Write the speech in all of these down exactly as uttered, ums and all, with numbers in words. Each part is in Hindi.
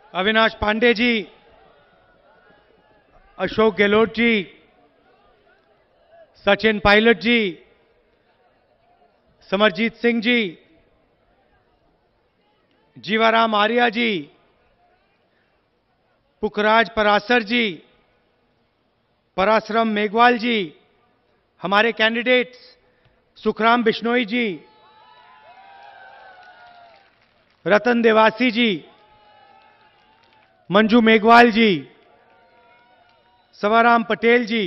अविनाश पांडे जी, अशोक गहलोत जी, सचिन पायलट जी, समरजीत सिंह जी, जीवाराम आर्या जी, पुखराज परासर जी, परासरम मेघवाल जी, हमारे कैंडिडेट्स सुखराम बिश्नोई जी, रतन देवासी जी, मंजू मेघवाल जी, सवाराम पटेल जी,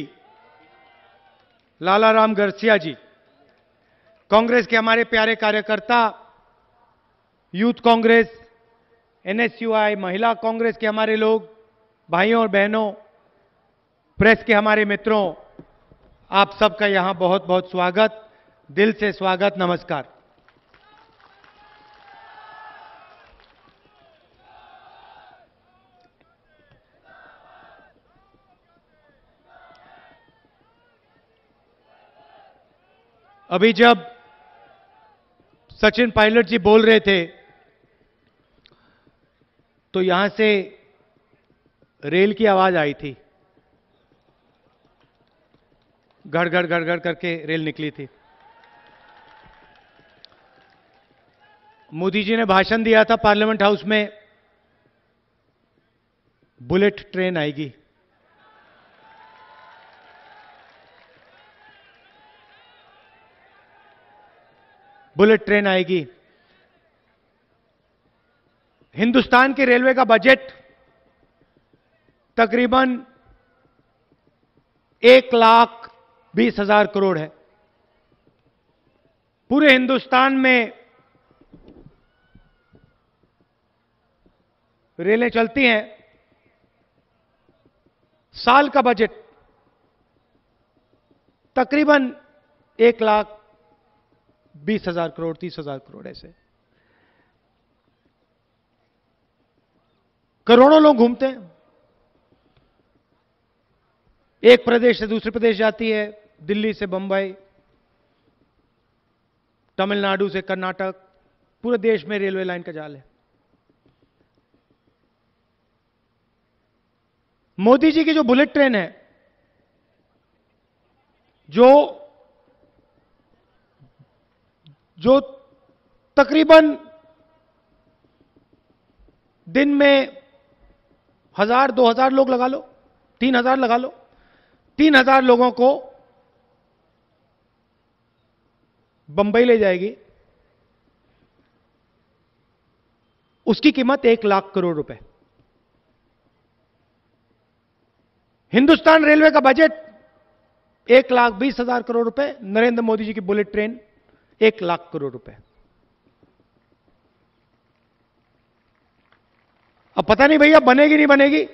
लालाराम गरसिया जी, कांग्रेस के हमारे प्यारे कार्यकर्ता, यूथ कांग्रेस, एनएसयूआई, महिला कांग्रेस के हमारे लोग, भाइयों और बहनों, प्रेस के हमारे मित्रों, आप सबका यहां बहुत बहुत स्वागत, दिल से स्वागत, नमस्कार। अभी जब सचिन पायलट जी बोल रहे थे तो यहां से रेल की आवाज आई थी, गड़ गड़ गड़ गड़ करके रेल निकली थी। मोदी जी ने भाषण दिया था पार्लियामेंट हाउस में, बुलेट ट्रेन आएगी। बुलेट ट्रेन आएगी। हिंदुस्तान के रेलवे का बजट तकरीबन एक लाख बीस हजार करोड़ है। पूरे हिंदुस्तान में रेलें चलती हैं। साल का बजट तकरीबन एक लाख बीस हजार करोड़, तीस हजार करोड़, ऐसे करोड़ों लोग घूमते हैं। एक प्रदेश से दूसरे प्रदेश जाती है, दिल्ली से बंबई, तमिलनाडु से कर्नाटक, पूरे देश में रेलवे लाइन का जाल है। मोदी जी की जो बुलेट ट्रेन है, जो जो तकरीबन दिन में हजार दो हजार लोग लगा लो, तीन हजार लगा लो, तीन हजार लोगों को बंबई ले जाएगी। उसकी कीमत एक लाख करोड़ रुपए। हिंदुस्तान रेलवे का बजट एक लाख बीस हजार करोड़ रुपए, नरेंद्र मोदी जी की बुलेट ट्रेन एक लाख करोड़ रुपए। अब पता नहीं भैया बनेगी नहीं बनेगी,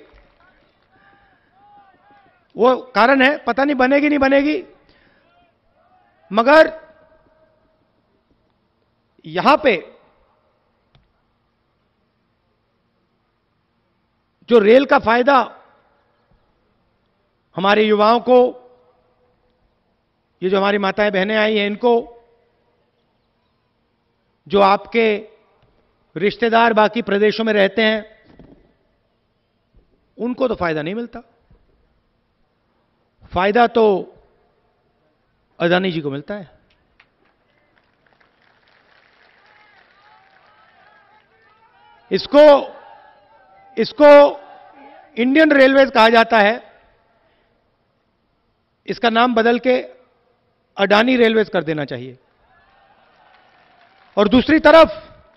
वो कारण है, पता नहीं बनेगी नहीं बनेगी, मगर यहां पे जो रेल का फायदा हमारे युवाओं को, ये जो हमारी माताएं बहनें आई हैं इनको, जो आपके रिश्तेदार बाकी प्रदेशों में रहते हैं, उनको तो फायदा नहीं मिलता। फायदा तो अदानी जी को मिलता है। इसको इसको इंडियन रेलवेज कहा जाता है। इसका नाम बदल के अडानी रेलवेज कर देना चाहिए। और दूसरी तरफ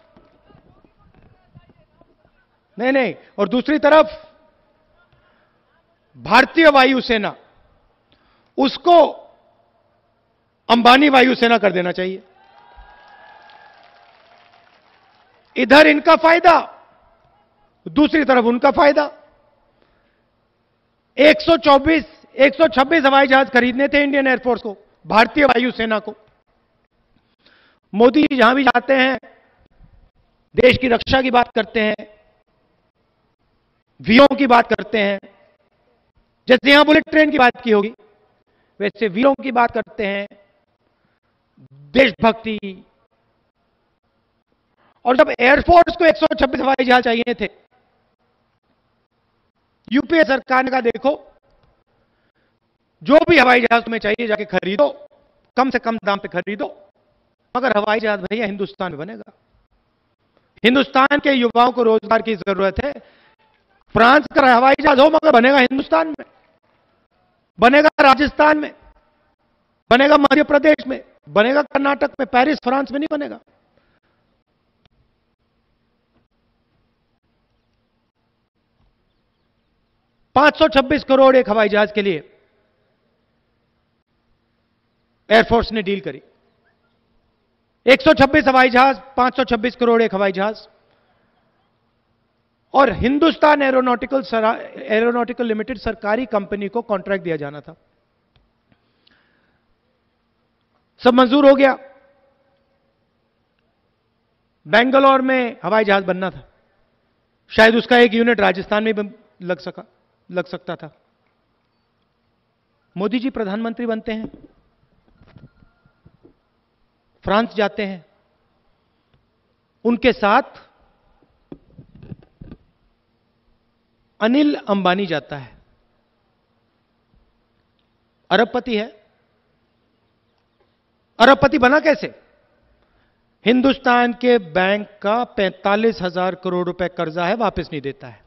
नहीं नहीं और दूसरी तरफ भारतीय वायुसेना, उसको अंबानी वायुसेना कर देना चाहिए। इधर इनका फायदा, दूसरी तरफ उनका फायदा। एक सौ चौबीस एक सौ छब्बीस हवाई जहाज खरीदने थे इंडियन एयरफोर्स को, भारतीय वायुसेना को। मोदी जी जहां भी जाते हैं देश की रक्षा की बात करते हैं, वीरों की बात करते हैं। जैसे यहां बुलेट ट्रेन की बात की होगी, वैसे वीरों की बात करते हैं, देशभक्ति। और जब एयरफोर्स को एक सौ छब्बीस हवाई जहाज चाहिए थे, यूपीए सरकार ने कहा देखो, जो भी हवाई जहाज तुम्हें चाहिए जाके खरीदो, कम से कम दाम पे खरीदो, मगर हवाई जहाज भैया हिंदुस्तान में बनेगा। हिंदुस्तान के युवाओं को रोजगार की जरूरत है। फ्रांस का हवाई जहाज हो मगर बनेगा हिंदुस्तान में, बनेगा राजस्थान में, बनेगा मध्य प्रदेश में, बनेगा कर्नाटक में, पेरिस फ्रांस में नहीं बनेगा। पांच सौ छब्बीस करोड़ एक हवाई जहाज के लिए एयरफोर्स ने डील करी। एक सौ छब्बीस हवाई जहाज, पांच सौ छब्बीस करोड़ एक हवाई जहाज। और हिंदुस्तान एरोनॉटिकल एरोनॉटिकल लिमिटेड सरकारी कंपनी को कॉन्ट्रैक्ट दिया जाना था। सब मंजूर हो गया। बेंगलोर में हवाई जहाज बनना था, शायद उसका एक यूनिट राजस्थान में भी लग सका लग सकता था। मोदी जी प्रधानमंत्री बनते हैं, फ्रांस जाते हैं, उनके साथ अनिल अंबानी जाता है, अरबपति है। अरबपति बना कैसे? हिंदुस्तान के बैंक का पैंतालीस हजार करोड़ रुपए कर्जा है, वापस नहीं देता है।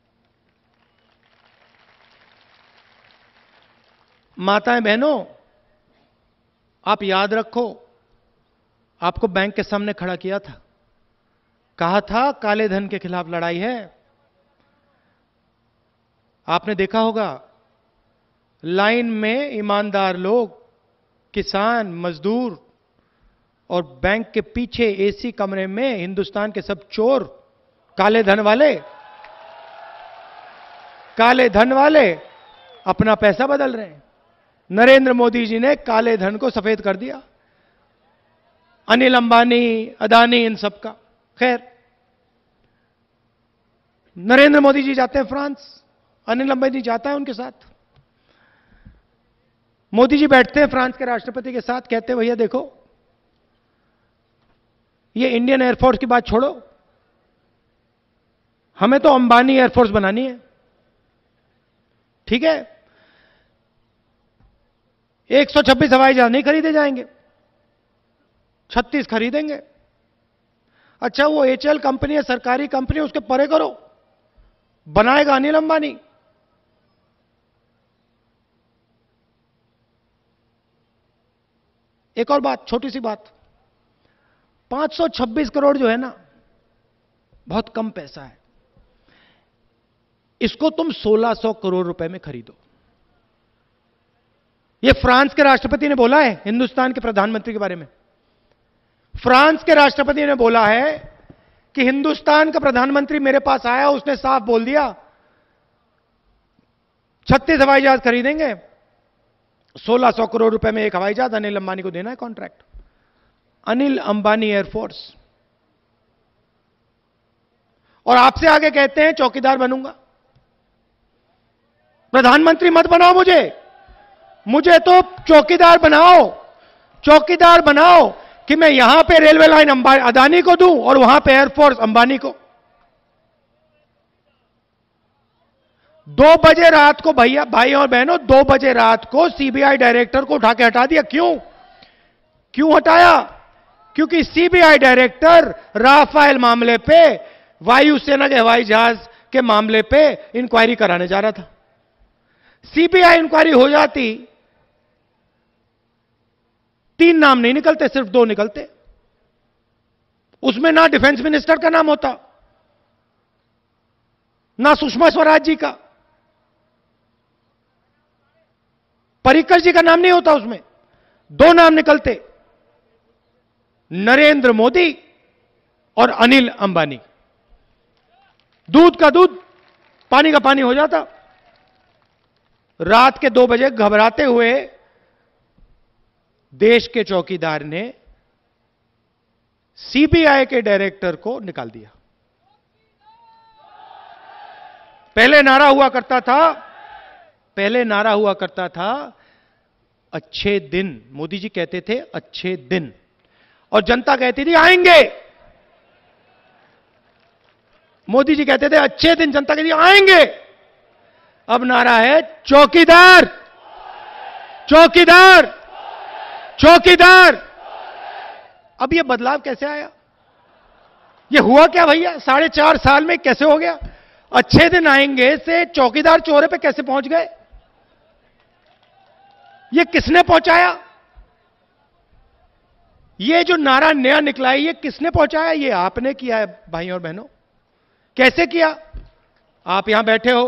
माताएं बहनों, आप याद रखो, आपको बैंक के सामने खड़ा किया था, कहा था काले धन के खिलाफ लड़ाई है। आपने देखा होगा लाइन में ईमानदार लोग, किसान, मजदूर और बैंक के पीछे एसी कमरे में हिंदुस्तान के सब चोर, काले धन वाले, काले धन वाले अपना पैसा बदल रहे हैं। नरेंद्र मोदी जी ने काले धन को सफेद कर दिया, अनिल अंबानी, अदानी, इन सब का। खैर, नरेंद्र मोदी जी जाते हैं फ्रांस, अनिल अंबानी जाता है उनके साथ। मोदी जी बैठते हैं फ्रांस के राष्ट्रपति के साथ, कहते हैं भैया देखो, ये इंडियन एयरफोर्स की बात छोड़ो, हमें तो अंबानी एयरफोर्स बनानी है। ठीक है, एक सौ छब्बीस हवाई जहाज नहीं खरीदे जाएंगे, छत्तीस खरीदेंगे। अच्छा, वो एचएल कंपनी है, सरकारी कंपनी, उसके परे करो, बनाएगा अनिल अंबानी। एक और बात, छोटी सी बात, पांच सौ छब्बीस करोड़ जो है ना, बहुत कम पैसा है। इसको तुम सोलह सौ करोड़ रुपए में खरीदो। यह फ्रांस के राष्ट्रपति ने बोला है हिंदुस्तान के प्रधानमंत्री के बारे में। फ्रांस के राष्ट्रपति ने बोला है कि हिंदुस्तान का प्रधानमंत्री मेरे पास आया, उसने साफ बोल दिया छत्तीस हवाई जहाज खरीदेंगे, सोलह सौ करोड़ रुपए में एक हवाई जहाज अनिल अंबानी को देना है कॉन्ट्रैक्ट। अनिल अंबानी एयरफोर्स। और आपसे आगे कहते हैं चौकीदार बनूंगा। प्रधानमंत्री मत बनाओ मुझे, मुझे तो चौकीदार बनाओ, चौकीदार बनाओ कि मैं यहां पे रेलवे लाइन अंबानी अदानी को दूं और वहां पे एयरफोर्स अंबानी को। दो बजे रात को भैया, भाई और बहनों, दो बजे रात को सीबीआई डायरेक्टर को उठा के हटा दिया। क्यों क्यों हटाया? क्योंकि सीबीआई डायरेक्टर राफेल मामले पे, वायुसेना के हवाई जहाज के मामले पे इंक्वायरी कराने जा रहा था। सीबीआई इंक्वायरी हो जाती, तीन नाम नहीं निकलते, सिर्फ दो निकलते। उसमें ना डिफेंस मिनिस्टर का नाम होता, ना सुषमा स्वराज जी का, पर्रिकर जी का नाम नहीं होता उसमें। दो नाम निकलते, नरेंद्र मोदी और अनिल अंबानी। दूध का दूध, पानी का पानी हो जाता। रात के दो बजे घबराते हुए देश के चौकीदार ने सीबीआई के डायरेक्टर को निकाल दिया। पहले नारा हुआ करता था पहले नारा हुआ करता था अच्छे दिन। मोदी जी कहते थे अच्छे दिन, और जनता कहती थी आएंगे। मोदी जी कहते थे अच्छे दिन, जनता कहती आएंगे। अब नारा है चौकीदार, चौकीदार, चौकीदार। अब ये बदलाव कैसे आया? ये हुआ क्या भैया? साढ़े चार साल में कैसे हो गया? अच्छे दिन आएंगे से चौकीदार चौरे पे कैसे पहुंच गए? ये किसने पहुंचाया? ये जो नारा नया निकला है, ये किसने पहुंचाया? ये आपने किया है भाई और बहनों। कैसे किया? आप यहां बैठे हो,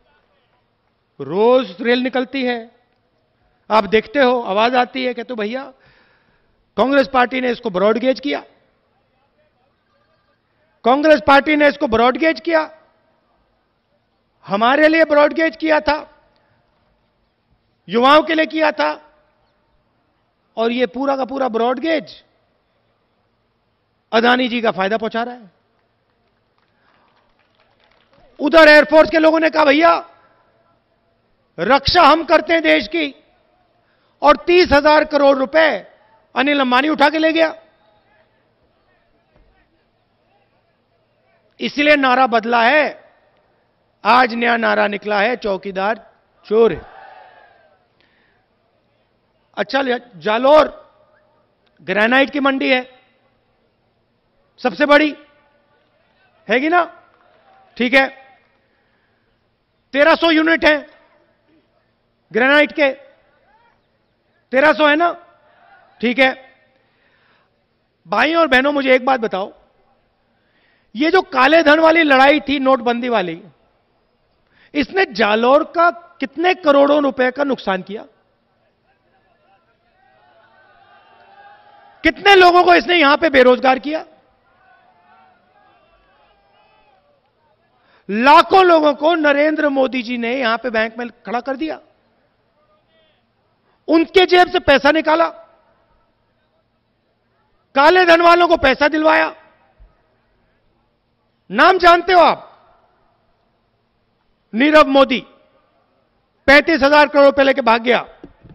रोज रेल निकलती है, आप देखते हो, आवाज आती है, कहते हो भैया कांग्रेस पार्टी ने इसको ब्रॉडगेज किया, कांग्रेस पार्टी ने इसको ब्रॉडगेज किया, हमारे लिए ब्रॉडगेज किया था, युवाओं के लिए किया था, और ये पूरा का पूरा ब्रॉडगेज अदानी जी का फायदा पहुंचा रहा है। उधर एयरफोर्स के लोगों ने कहा भैया रक्षा हम करते हैं देश की, और तीस हजार करोड़ रुपए अनिल अंबानी उठा के ले गया। इसलिए नारा बदला है। आज नया नारा निकला है चौकीदार चोर है। अच्छा, जालोर ग्रेनाइट की मंडी है, सबसे बड़ी हैगी ना? ठीक है, तेरह सौ यूनिट है ग्रेनाइट के, तेरह सौ है ना? ठीक है भाइयों और बहनों, मुझे एक बात बताओ, ये जो काले धन वाली लड़ाई थी, नोटबंदी वाली, इसने जालोर का कितने करोड़ों रुपए का नुकसान किया? कितने लोगों को इसने यहां पे बेरोजगार किया? लाखों लोगों को नरेंद्र मोदी जी ने यहां पे बैंक में खड़ा कर दिया, उनके जेब से पैसा निकाला, काले धन वालों को पैसा दिलवाया। नाम जानते हो आप? नीरव मोदी पैंतीस हजार करोड़ रुपए लेके भाग गया।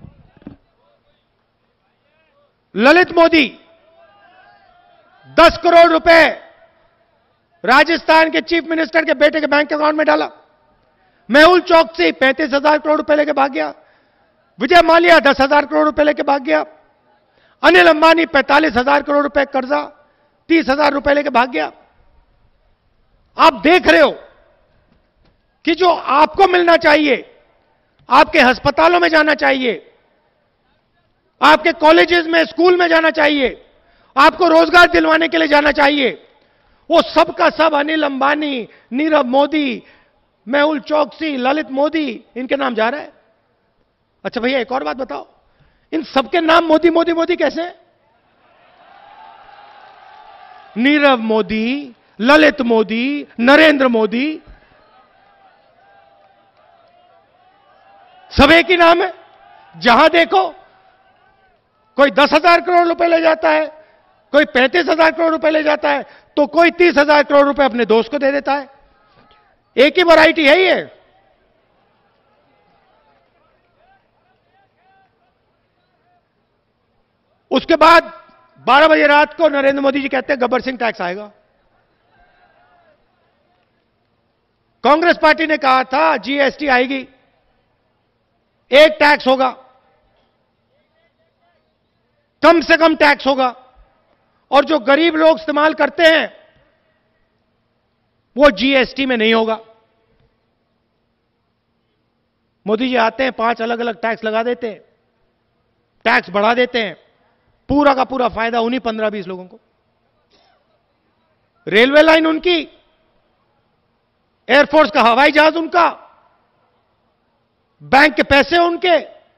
ललित मोदी दस करोड़ रुपए राजस्थान के चीफ मिनिस्टर के बेटे के बैंक अकाउंट में डाला। मेहुल चौकसी पैंतीस हजार करोड़ रुपए लेके भाग गया। विजय माल्या दस हजार करोड़ रुपए लेके भाग गया। अनिल अंबानी पैंतालीस हजार करोड़ रुपए कर्जा तीस हजार रुपए लेके भाग गया। आप देख रहे हो कि जो आपको मिलना चाहिए, आपके अस्पतालों में जाना चाहिए, आपके कॉलेजेस में, स्कूल में जाना चाहिए, आपको रोजगार दिलवाने के लिए जाना चाहिए, वो सब का सब अनिल अंबानी, नीरव मोदी, मेहुल चौकसी, ललित मोदी, इनके नाम जा रहा है। अच्छा भैया एक और बात बताओ, इन सबके नाम मोदी मोदी मोदी कैसे हैं? नीरव मोदी, ललित मोदी, नरेंद्र मोदी, सब एक ही नाम है। जहां देखो कोई दस हजार करोड़ रुपए ले जाता है, कोई पैंतीस हजार करोड़ रुपए ले जाता है, तो कोई तीस हजार करोड़ रुपए अपने दोस्त को दे देता है। एक ही वैरायटी है ये। उसके बाद बारह बजे रात को नरेंद्र मोदी जी कहते हैं गब्बर सिंह टैक्स आएगा। कांग्रेस पार्टी ने कहा था जीएसटी आएगी, एक टैक्स होगा, कम से कम टैक्स होगा, और जो गरीब लोग इस्तेमाल करते हैं वो जीएसटी में नहीं होगा। मोदी जी आते हैं, पांच अलग अलग टैक्स लगा देते हैं, टैक्स बढ़ा देते हैं, पूरा का पूरा फायदा उन्हीं पंद्रह बीस लोगों को। रेलवे लाइन उनकी, एयरफोर्स का हवाई जहाज उनका, बैंक के पैसे उनके,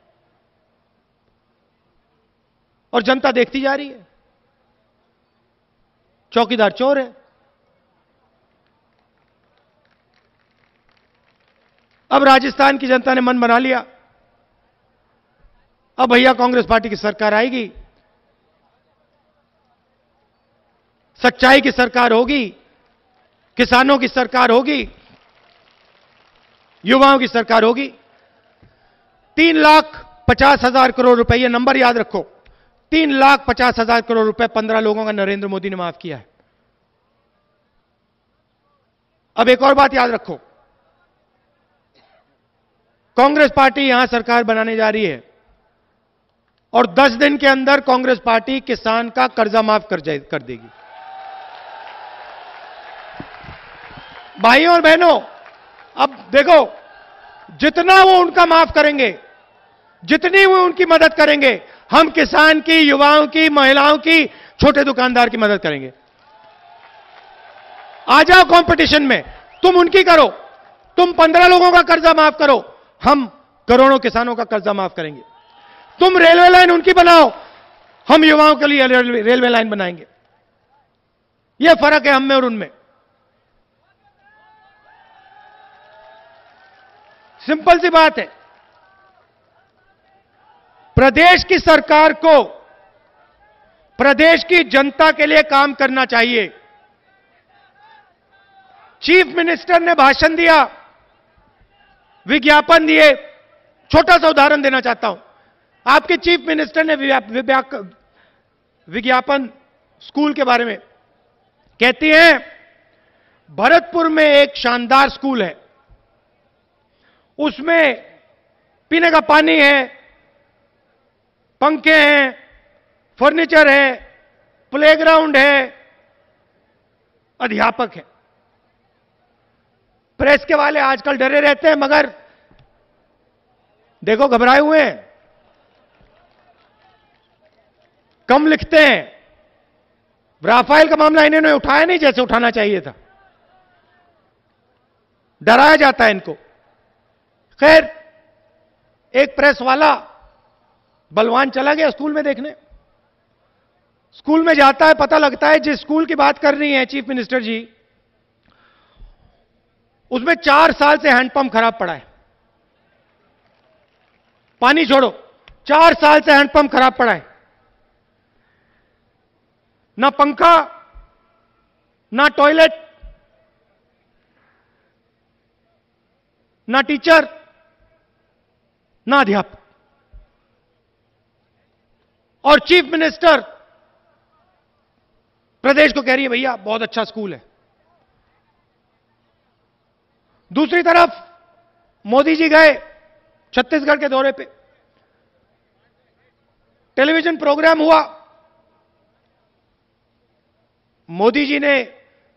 और जनता देखती जा रही है। चौकीदार चोर है। अब राजस्थान की जनता ने मन बना लिया, अब भैया कांग्रेस पार्टी की सरकार आएगी, सच्चाई की सरकार होगी, किसानों की सरकार होगी, युवाओं की सरकार होगी। तीन लाख पचास हजार करोड़ रुपए, ये नंबर याद रखो, तीन लाख पचास हजार करोड़ रुपए पंद्रह लोगों का नरेंद्र मोदी ने माफ किया है। अब एक और बात याद रखो, कांग्रेस पार्टी यहां सरकार बनाने जा रही है और दस दिन के अंदर कांग्रेस पार्टी किसान का कर्जा माफ कर जाए कर देगी। भाइयों और बहनों, अब देखो, जितना वो उनका माफ करेंगे, जितनी वो उनकी मदद करेंगे, हम किसान की, युवाओं की, महिलाओं की, छोटे दुकानदार की मदद करेंगे। आ जाओ कंपटीशन में, तुम उनकी करो, तुम पंद्रह लोगों का कर्जा माफ करो, हम करोड़ों किसानों का कर्जा माफ करेंगे। तुम रेलवे लाइन उनकी बनाओ, हम युवाओं के लिए रेलवे, रेलवे लाइन बनाएंगे। यह फर्क है हम में और उनमें। सिंपल सी बात है। प्रदेश की सरकार को प्रदेश की जनता के लिए काम करना चाहिए। चीफ मिनिस्टर ने भाषण दिया, विज्ञापन दिए। छोटा सा उदाहरण देना चाहता हूं। आपके चीफ मिनिस्टर ने विज्ञापन स्कूल के बारे में कहती हैं, भरतपुर में एक शानदार स्कूल है, उसमें पीने का पानी है, पंखे हैं, फर्नीचर है, प्लेग्राउंड है, अध्यापक है। प्रेस के वाले आजकल डरे रहते हैं, मगर देखो घबराए हुए हैं, कम लिखते हैं। राफेल का मामला इन्होंने उठाया नहीं जैसे उठाना चाहिए था, डराया जाता है इनको। खैर, एक प्रेस वाला बलवान चला गया स्कूल में देखने। स्कूल में जाता है, पता लगता है जिस स्कूल की बात कर रही है चीफ मिनिस्टर जी, उसमें चार साल से हैंडपंप खराब पड़ा है। पानी छोड़ो, चार साल से हैंडपंप खराब पड़ा है। ना पंखा, ना टॉयलेट, ना टीचर, ना अध्यापक। और चीफ मिनिस्टर प्रदेश को कह रही है, भैया बहुत अच्छा स्कूल है। दूसरी तरफ मोदी जी गए छत्तीसगढ़ के दौरे पे, टेलीविजन प्रोग्राम हुआ। मोदी जी ने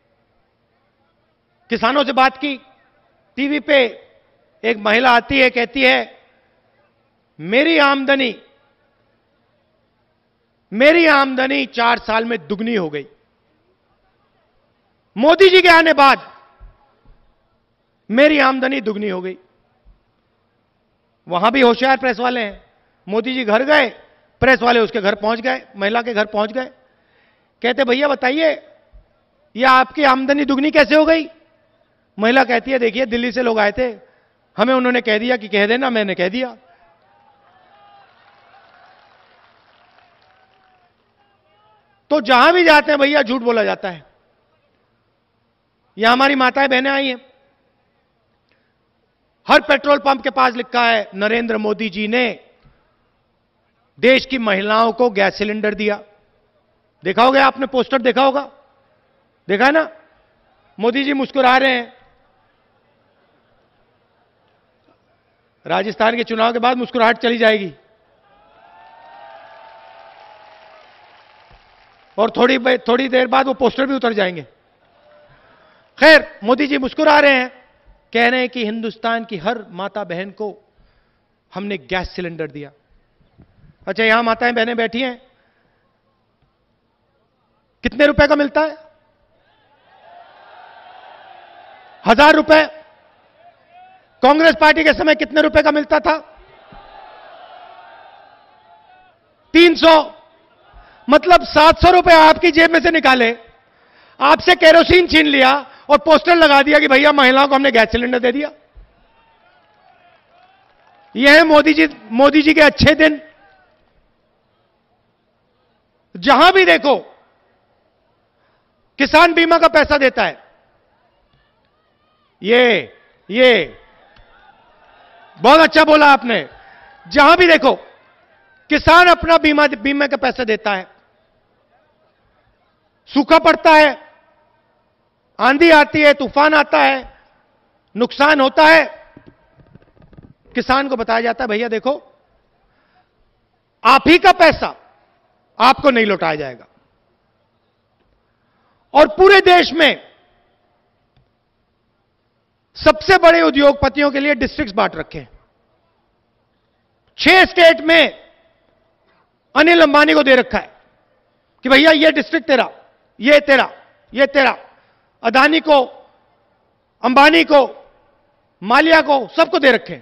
किसानों से बात की। टीवी पे एक महिला आती है, कहती है, मेरी आमदनी मेरी आमदनी चार साल में दुगनी हो गई। मोदी जी के आने बाद मेरी आमदनी दुगनी हो गई। वहां भी होशियार प्रेस वाले हैं। मोदी जी घर गए, प्रेस वाले उसके घर पहुंच गए, महिला के घर पहुंच गए। कहते, भैया बताइए, यह आपकी आमदनी दुगनी कैसे हो गई? महिला कहती है, देखिए दिल्ली से लोग आए थे, हमें उन्होंने कह दिया कि कह देना, मैंने कह दिया। तो जहां भी जाते हैं भैया झूठ बोला जाता है। यहां हमारी माताएं बहनें आई हैं, हर पेट्रोल पंप के पास लिखा है, नरेंद्र मोदी जी ने देश की महिलाओं को गैस सिलेंडर दिया। देखा होगा आपने, पोस्टर देखा होगा, देखा है ना? मोदी जी मुस्कुरा रहे हैं। राजस्थान के चुनाव के बाद मुस्कुराहट चली जाएगी और थोड़ी थोड़ी देर बाद वो पोस्टर भी उतर जाएंगे। खैर, मोदी जी मुस्कुरा रहे हैं, कह रहे हैं कि हिंदुस्तान की हर माता बहन को हमने गैस सिलेंडर दिया। अच्छा, यहां माताएं बहनें बैठी हैं, कितने रुपए का मिलता है? हजार रुपए। कांग्रेस पार्टी के समय कितने रुपए का मिलता था? तीन सौ। मतलब सात सौ रुपए आपकी जेब में से निकाले, आपसे केरोसिन छीन लिया और पोस्टर लगा दिया कि भैया महिलाओं को हमने गैस सिलेंडर दे दिया। यह है मोदी जी मोदी जी के अच्छे दिन। जहां भी देखो किसान बीमा का पैसा देता है। ये ये बहुत अच्छा बोला आपने। जहां भी देखो किसान अपना बीमा बीमा का पैसा देता है। सूखा पड़ता है, आंधी आती है, तूफान आता है, नुकसान होता है, किसान को बताया जाता है भैया देखो, आप ही का पैसा आपको नहीं लौटाया जाएगा। और पूरे देश में सबसे बड़े उद्योगपतियों के लिए डिस्ट्रिक्ट्स बांट रखे हैं। छह स्टेट में अनिल अंबानी को दे रखा है कि भैया ये डिस्ट्रिक्ट तेरा, ये तेरा, ये तेरा। अदानी को, अंबानी को, मालिया को, सबको दे रखे हैं।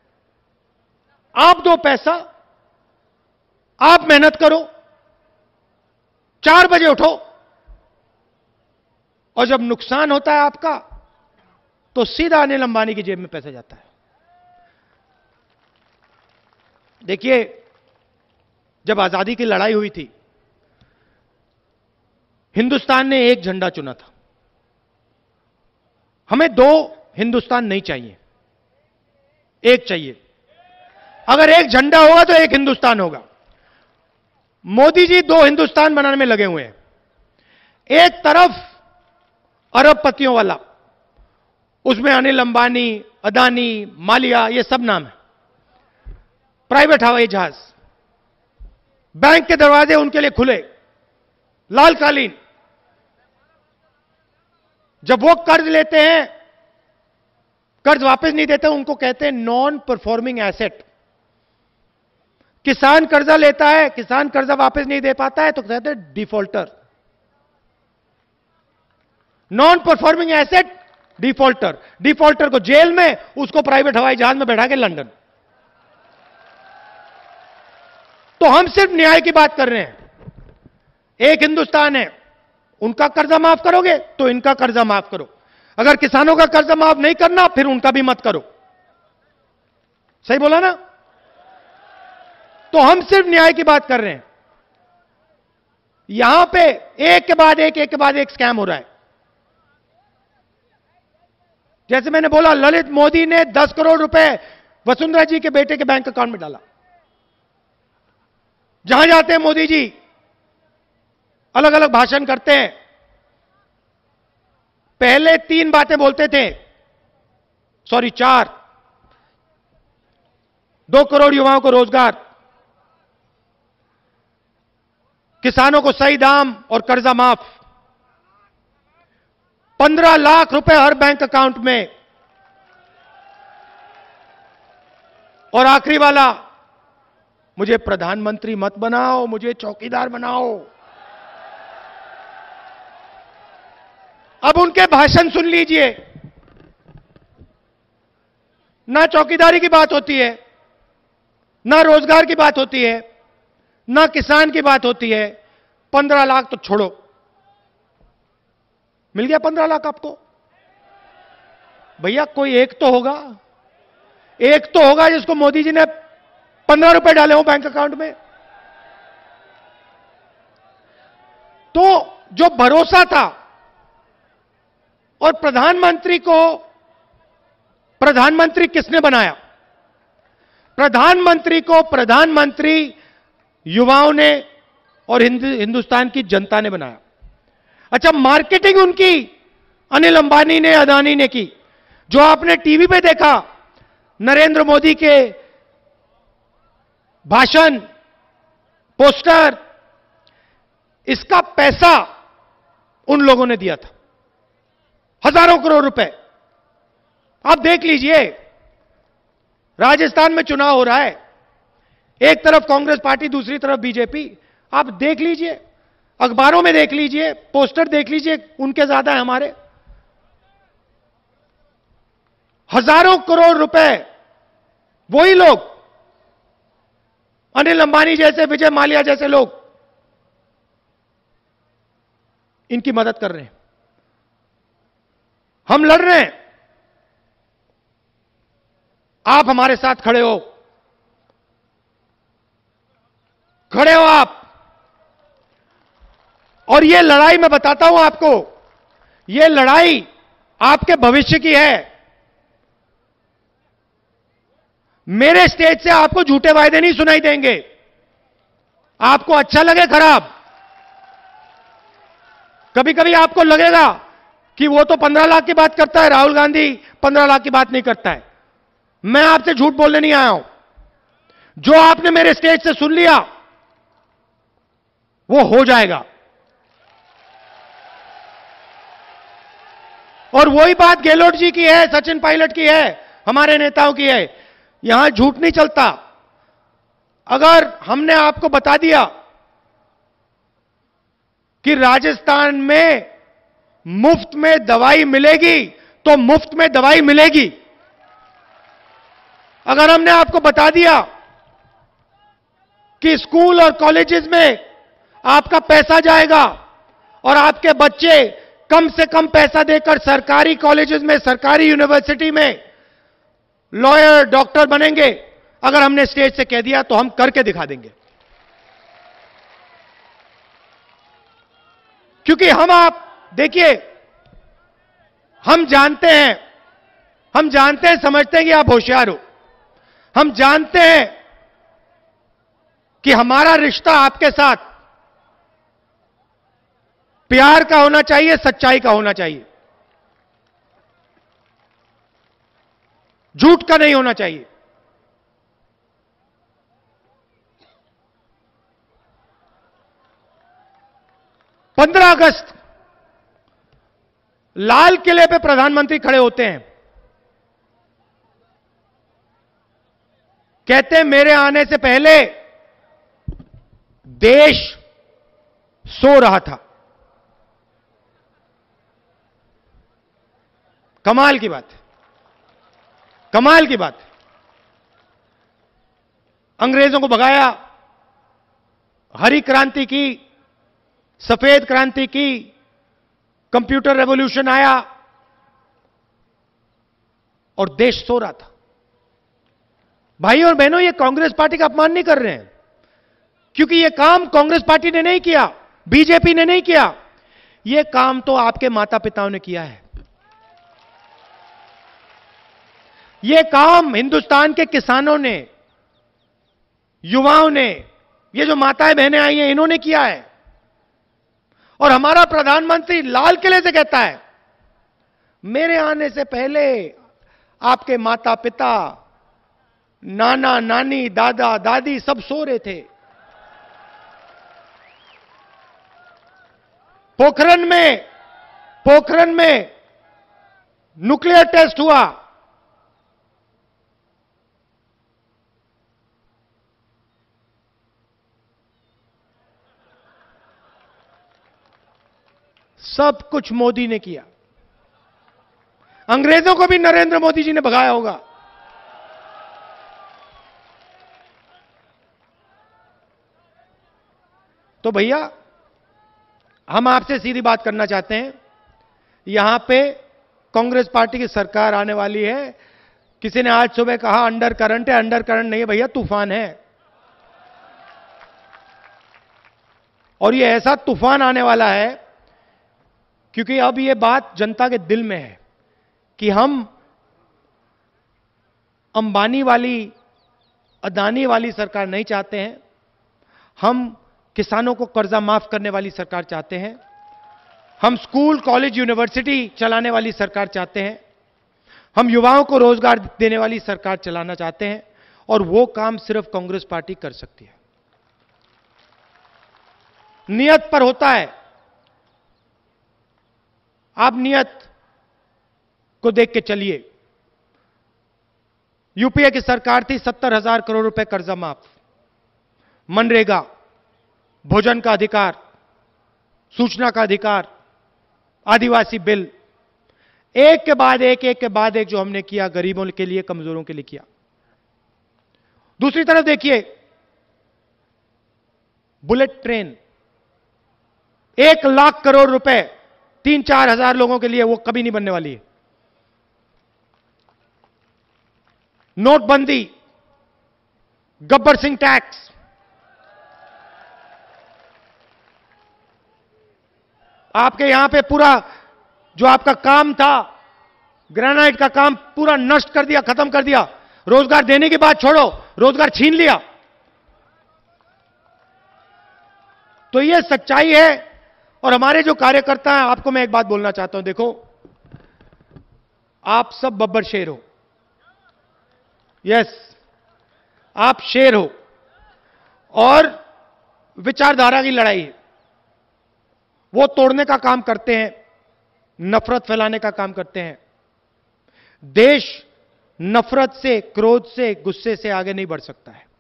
आप दो पैसा, आप मेहनत करो, चार बजे उठो, और जब नुकसान होता है आपका तो सीधा अनिल अंबानी की जेब में पैसा जाता है। देखिए, जब आजादी की लड़ाई हुई थी, हिंदुस्तान ने एक झंडा चुना था। हमें दो हिंदुस्तान नहीं चाहिए, एक चाहिए। अगर एक झंडा होगा तो एक हिंदुस्तान होगा। मोदी जी दो हिंदुस्तान बनाने में लगे हुए हैं। एक तरफ अरबपतियों वाला, उसमें अनिल अंबानी, अदानी, मालिया, ये सब नाम है। प्राइवेट हवाई जहाज, बैंक के दरवाजे उनके लिए खुले, लाल कालीन। जब वो कर्ज लेते हैं, कर्ज वापस नहीं देते, उनको कहते हैं नॉन परफॉर्मिंग एसेट। किसान कर्जा लेता है, किसान कर्जा वापस नहीं दे पाता है तो कहते हैं defaulter. Non performing asset, defaulter. Defaulter को जेल में, उसको प्राइवेट हवाई जहाज में बैठा के लंदन। तो हम सिर्फ न्याय की बात कर रहे हैं। एक हिंदुस्तान है, उनका कर्जा माफ करोगे तो इनका कर्जा माफ करो। अगर किसानों का कर्जा माफ नहीं करना, फिर उनका भी मत करो। सही बोला ना? तो हम सिर्फ न्याय की बात कर रहे हैं। यहां पे एक के बाद एक, एक के बाद एक स्कैम हो रहा है। जैसे मैंने बोला, ललित मोदी ने दस करोड़ रुपए वसुंधरा जी के बेटे के बैंक अकाउंट में डाला। जहां जाते हैं मोदी जी, अलग अलग भाषण करते हैं। पहले तीन बातें बोलते थे, सॉरी चार। दो करोड़ युवाओं को रोजगार, किसानों को सही दाम और कर्जा माफ, पंद्रह लाख रुपए हर बैंक अकाउंट में, और आखिरी वाला, मुझे प्रधानमंत्री मत बनाओ, मुझे चौकीदार बनाओ। अब उनके भाषण सुन लीजिए। ना चौकीदारी की बात होती है, ना रोजगार की बात होती है, ना किसान की बात होती है। पंद्रह लाख तो छोड़ो, मिल गया पंद्रह लाख आपको। भैया कोई एक तो होगा, एक तो होगा जिसको मोदी जी ने पंद्रह रुपए डाले हो बैंक अकाउंट में। तो जो भरोसा था, और प्रधानमंत्री को प्रधानमंत्री किसने बनाया? प्रधानमंत्री को प्रधानमंत्री युवाओं ने और हिंदुस्तान की जनता ने बनाया। अच्छा, मार्केटिंग उनकी अनिल अंबानी ने, अदानी ने की। जो आपने टीवी पे देखा, नरेंद्र मोदी के भाषण, पोस्टर, इसका पैसा उन लोगों ने दिया था, हजारों करोड़ रुपए। आप देख लीजिए, राजस्थान में चुनाव हो रहा है, एक तरफ कांग्रेस पार्टी, दूसरी तरफ बीजेपी। आप देख लीजिए, अखबारों में देख लीजिए, पोस्टर देख लीजिए, उनके ज्यादा है हमारे। हजारों करोड़ रुपए वही लोग, अनिल अंबानी जैसे, विजय माल्या जैसे लोग, इनकी मदद कर रहे हैं। हम लड़ रहे हैं, आप हमारे साथ खड़े हो, खड़े हो आप। और ये लड़ाई मैं बताता हूं आपको, ये लड़ाई आपके भविष्य की है। मेरे स्टेज से आपको झूठे वायदे नहीं सुनाई देंगे, आपको अच्छा लगे खराब। कभी कभी आपको लगेगा कि वो तो पंद्रह लाख की बात करता है, राहुल गांधी पंद्रह लाख की बात नहीं करता है। मैं आपसे झूठ बोलने नहीं आया हूं। जो आपने मेरे स्टेज से सुन लिया वो हो जाएगा। और वही बात गहलोत जी की है, सचिन पायलट की है, हमारे नेताओं की है। यहां झूठ नहीं चलता। अगर हमने आपको बता दिया कि राजस्थान में मुफ्त में दवाई मिलेगी तो मुफ्त में दवाई मिलेगी। अगर हमने आपको बता दिया कि स्कूल और कॉलेजेस में आपका पैसा जाएगा और आपके बच्चे कम से कम पैसा देकर सरकारी कॉलेजेस में, सरकारी यूनिवर्सिटी में लॉयर, डॉक्टर बनेंगे, अगर हमने स्टेज से कह दिया तो हम करके दिखा देंगे। क्योंकि हम, आप देखिए, हम जानते हैं, हम जानते हैं, समझते हैं कि आप होशियार हो। हम जानते हैं कि हमारा रिश्ता आपके साथ प्यार का होना चाहिए, सच्चाई का होना चाहिए, झूठ का नहीं होना चाहिए। पंद्रह अगस्त लाल किले पे प्रधानमंत्री खड़े होते हैं, कहते हैं मेरे आने से पहले देश सो रहा था। कमाल की बात है, कमाल की बात है। अंग्रेजों को भगाया, हरी क्रांति की, सफेद क्रांति की, कंप्यूटर रेवोल्यूशन आया और देश सो रहा था। भाई और बहनों, ये कांग्रेस पार्टी का अपमान नहीं कर रहे हैं, क्योंकि यह काम कांग्रेस पार्टी ने नहीं किया, बीजेपी ने नहीं किया, यह काम तो आपके माता पिताओं ने किया है। यह काम हिंदुस्तान के किसानों ने, युवाओं ने, ये जो माताएं बहनें आई हैं, इन्होंने किया है। और हमारा प्रधानमंत्री लाल किले से कहता है मेरे आने से पहले आपके माता पिता, नाना नानी, दादा दादी सब सो रहे थे। पोखरण में पोखरण में न्यूक्लियर टेस्ट हुआ, सब कुछ मोदी ने किया। अंग्रेजों को भी नरेंद्र मोदी जी ने भगाया होगा। तो भैया, हम आपसे सीधी बात करना चाहते हैं। यहां पे कांग्रेस पार्टी की सरकार आने वाली है। किसी ने आज सुबह कहा अंडर करंट है, अंडर करंट नहीं है भैया, तूफान है। और ये ऐसा तूफान आने वाला है क्योंकि अब ये बात जनता के दिल में है कि हम अंबानी वाली, अदानी वाली सरकार नहीं चाहते हैं। हम किसानों को कर्जा माफ करने वाली सरकार चाहते हैं। हम स्कूल, कॉलेज, यूनिवर्सिटी चलाने वाली सरकार चाहते हैं। हम युवाओं को रोजगार देने वाली सरकार चलाना चाहते हैं। और वो काम सिर्फ कांग्रेस पार्टी कर सकती है। नियत पर होता है। आप नियत को देख के चलिए। यूपीए की सरकार थी, सत्तर हजार करोड़ रुपए कर्जा माफ, मनरेगा, भोजन का अधिकार, सूचना का अधिकार, आदिवासी बिल, एक के बाद एक, एक के बाद एक जो हमने किया, गरीबों के लिए, कमजोरों के लिए किया। दूसरी तरफ देखिए, बुलेट ट्रेन, एक लाख करोड़ रुपए तीन चार हजार लोगों के लिए, वो कभी नहीं बनने वाली है। नोटबंदी, गब्बर सिंह टैक्स, आपके यहां पे पूरा जो आपका काम था, ग्रेनाइट का काम पूरा नष्ट कर दिया, खत्म कर दिया। रोजगार देने की बात छोड़ो, रोजगार छीन लिया। तो यह सच्चाई है। और हमारे जो कार्यकर्ता हैं, आपको मैं एक बात बोलना चाहता हूं। देखो, आप सब बब्बर शेर हो, यस, आप शेर हो और विचारधारा की लड़ाई है, वो तोड़ने का काम करते हैं, नफरत फैलाने का काम करते हैं। देश नफरत से, क्रोध से, गुस्से से आगे नहीं बढ़ सकता है।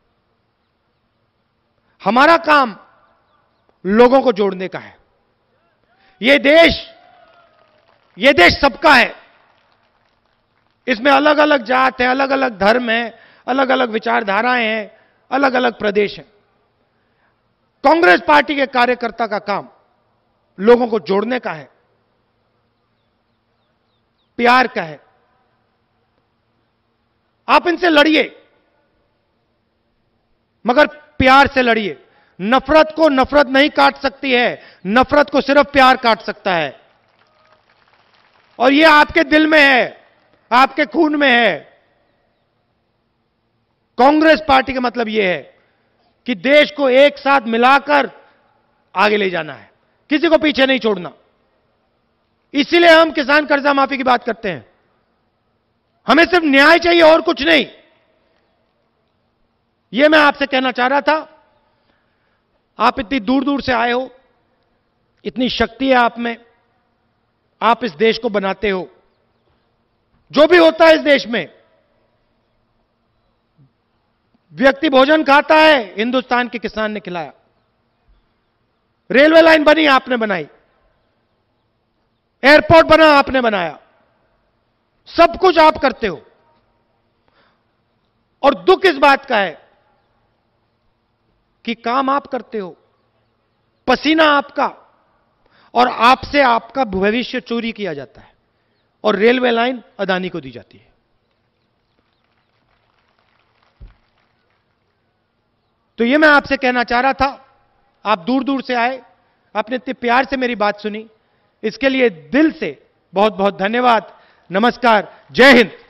हमारा काम लोगों को जोड़ने का है। यह देश यह देश सबका है। इसमें अलग अलग जात है, अलग अलग धर्म है, अलग अलग विचारधाराएं हैं, अलग अलग प्रदेश हैं। कांग्रेस पार्टी के कार्यकर्ता का काम लोगों को जोड़ने का है, प्यार का है। आप इनसे लड़िए, मगर प्यार से लड़िए। नफरत को नफरत नहीं काट सकती है, नफरत को सिर्फ प्यार काट सकता है। और यह आपके दिल में है, आपके खून में है। कांग्रेस पार्टी का मतलब यह है कि देश को एक साथ मिलाकर आगे ले जाना है, किसी को पीछे नहीं छोड़ना। इसीलिए हम किसान कर्जा माफी की बात करते हैं। हमें सिर्फ न्याय चाहिए और कुछ नहीं। यह मैं आपसे कहना चाह रहा था। आप इतनी दूर दूर से आए हो, इतनी शक्ति है आप में, आप इस देश को बनाते हो। जो भी होता है इस देश में, व्यक्ति भोजन खाता है, हिंदुस्तान के किसान ने खिलाया। रेलवे लाइन बनी, आपने बनाई। एयरपोर्ट बना, आपने बनाया। सब कुछ आप करते हो। और दुख इस बात का है कि काम आप करते हो, पसीना आपका, और आपसे आपका भविष्य चोरी किया जाता है और रेलवे लाइन अदानी को दी जाती है। तो यह मैं आपसे कहना चाह रहा था। आप दूर दूर से आए, आपने इतने प्यार से मेरी बात सुनी, इसके लिए दिल से बहुत बहुत धन्यवाद। नमस्कार, जय हिंद।